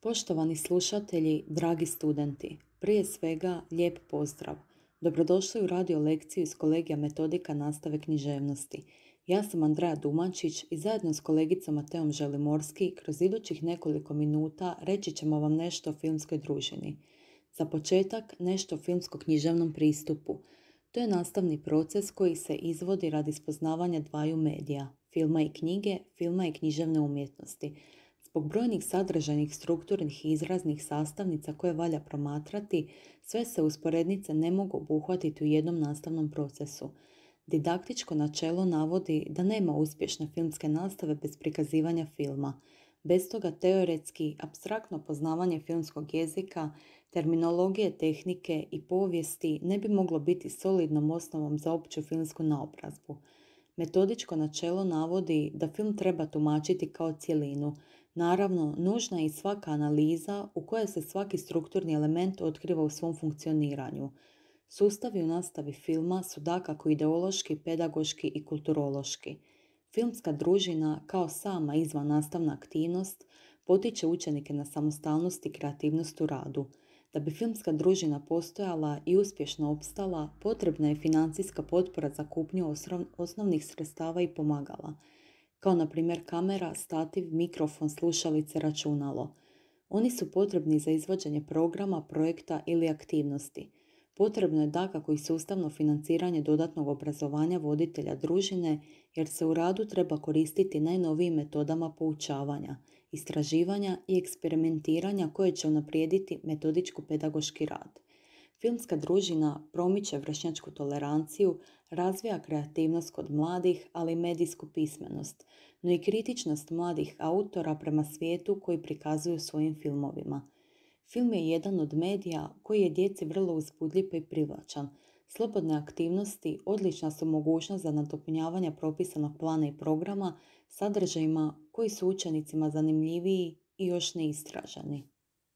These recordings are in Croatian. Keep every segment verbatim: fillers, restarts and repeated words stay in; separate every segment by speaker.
Speaker 1: Poštovani slušatelji, dragi studenti, prije svega lijep pozdrav. Dobrodošli u radio lekciju iz kolegija metodika nastave književnosti. Ja sam Andreja Dumančić i zajedno s kolegicom Mateom Želimorski kroz idućih nekoliko minuta reći ćemo vam nešto o filmskoj družini. Za početak nešto o filmsko-književnom pristupu. To je nastavni proces koji se izvodi radi spoznavanja dvaju medija, filma i knjige, filma i književne umjetnosti. Zbog brojnih sadržajnih, strukturnih i izraznih sastavnica koje valja promatrati, sve se usporednice ne mogu obuhvatiti u jednom nastavnom procesu. Didaktičko načelo navodi da nema uspješne filmske nastave bez prikazivanja filma. Bez toga teoretski, apstraktno poznavanje filmskog jezika, terminologije, tehnike i povijesti ne bi moglo biti solidnom osnovom za opću filmsku naobrazbu. Metodičko načelo navodi da film treba tumačiti kao cjelinu. Naravno, nužna je i svaka analiza u kojoj se svaki strukturni element otkriva u svom funkcioniranju. Sustavi u nastavi filma su dakako ideološki, pedagoški i kulturološki. Filmska družina, kao sama izvan nastavna aktivnost, potiče učenike na samostalnost i kreativnost u radu. Da bi filmska družina postojala i uspješno opstala, potrebna je financijska potpora za kupnju osnovnih sredstava i pomagala, kao na primjer kamera, stativ, mikrofon, slušalice, računalo. Oni su potrebni za izvođenje programa, projekta ili aktivnosti. Potrebno je dakako i sustavno financiranje dodatnog obrazovanja voditelja družine, jer se u radu treba koristiti najnovijim metodama poučavanja, istraživanja i eksperimentiranja koje će unaprijediti metodičko-pedagoški rad. Filmska družina promiče vršnjačku toleranciju, razvija kreativnost kod mladih, ali i medijsku pismenost, no i kritičnost mladih autora prema svijetu koji prikazuju svojim filmovima. Film je jedan od medija koji je djeci vrlo uzbudljiv i privlačan. Slobodne aktivnosti odlična su mogućnost za nadopunjavanje propisanog plana i programa sadržajima koji su učenicima zanimljiviji i još neistraženi.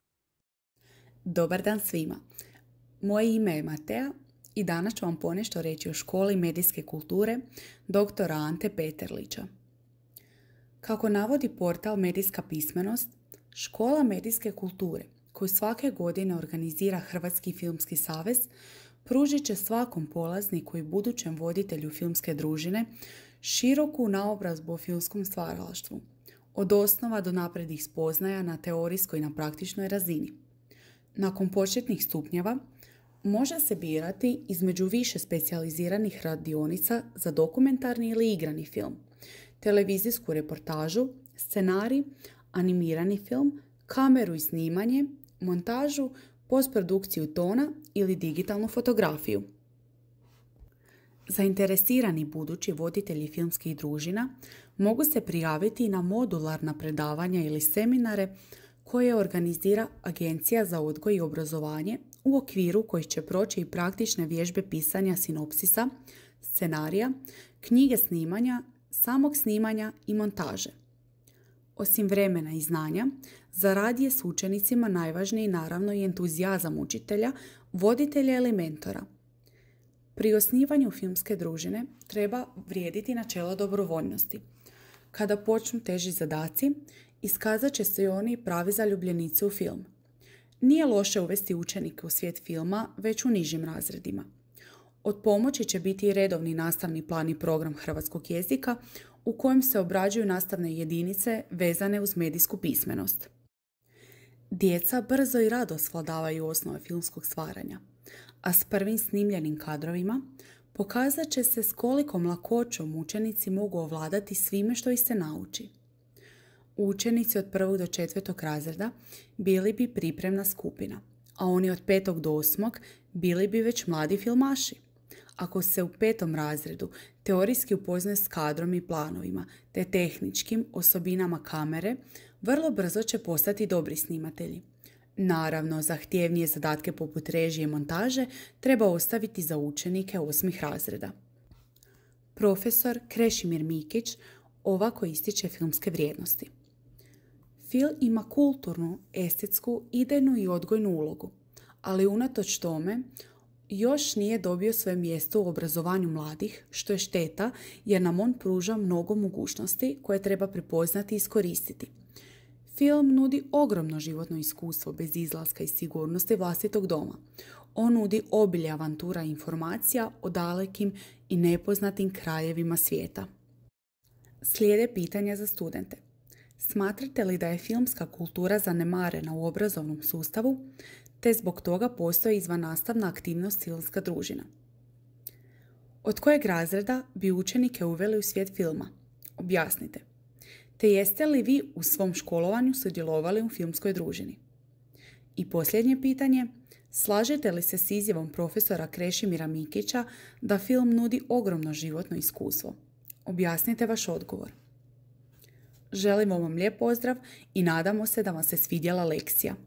Speaker 2: Dobar dan svima. Moje ime je Matea i danas ću vam ponešto reći o školi medijske kulture doktora Ante Peterlića. Kako navodi portal Medijska pismenost, škola medijske kulture koju svake godine organizira Hrvatski filmski savez pružit će svakom polazniku i budućem voditelju filmske družine široku naobrazbu o filmskom stvaralaštvu, od osnova do naprednih spoznaja na teorijskoj i na praktičnoj razini. Nakon početnih stupnjeva može se birati između više specijaliziranih radionica za dokumentarni ili igrani film, televizijsku reportažu, scenarij, animirani film, kameru i snimanje, montažu, postprodukciju tona ili digitalnu fotografiju. Zainteresirani budući voditelji filmskih družina mogu se prijaviti na modularna predavanja ili seminare koje organizira Agencija za odgoj i obrazovanje u okviru kojih će proći i praktične vježbe pisanja sinopsisa, scenarija, knjige snimanja, samog snimanja i montaže. Osim vremena i znanja, za rad je s učenicima najvažniji naravno i entuzijazam učitelja, voditelja ili mentora. Pri osnivanju filmske družine treba vrijediti načelo dobrovoljnosti. Kada počnu teži zadaci, iskazat će se i oni pravi zaljubljenici u film. Nije loše uvesti učenike u svijet filma, već u nižim razredima. Od pomoći će biti i redovni nastavni plan i program hrvatskog jezika u kojem se obrađuju nastavne jedinice vezane uz medijsku pismenost. Djeca brzo i rado svladavaju osnove filmskog stvaranja, a s prvim snimljenim kadrovima pokazat će se s kolikom lakoćom učenici mogu ovladati svime što ih se nauči. Učenici od prvog do četvrtog razreda bili bi pripremna skupina, a oni od petog do osmog bili bi već mladi filmaši. Ako se u petom razredu teorijski upoznaje s kadrom i planovima te tehničkim osobinama kamere, vrlo brzo će postati dobri snimatelji. Naravno, zahtjevnije zadatke poput režije i montaže treba ostaviti za učenike osmih razreda. Profesor Krešimir Mikić ovako ističe filmske vrijednosti. Film ima kulturnu, estetsku, idejnu i odgojnu ulogu, ali unatoč tome još nije dobio svoje mjesto u obrazovanju mladih, što je šteta jer nam on pruža mnogo mogućnosti koje treba prepoznati i iskoristiti. Film nudi ogromno životno iskustvo bez izlaska iz sigurnosti vlastitog doma. On nudi obilje avantura i informacija o dalekim i nepoznatim krajevima svijeta. Slijede pitanja za studente. Smatrate li da je filmska kultura zanemarena u obrazovnom sustavu, te zbog toga postoji izvannastavna aktivnost filmska družina? Od kojeg razreda bi učenike uveli u svijet filma? Objasnite. Te jeste li vi u svom školovanju sudjelovali u filmskoj družini? I posljednje pitanje, slažete li se s izjavom profesora Krešimira Mikića da film nudi ogromno životno iskustvo? Objasnite vaš odgovor. Želimo vam lijep pozdrav i nadamo se da vam se svidjela lekcija.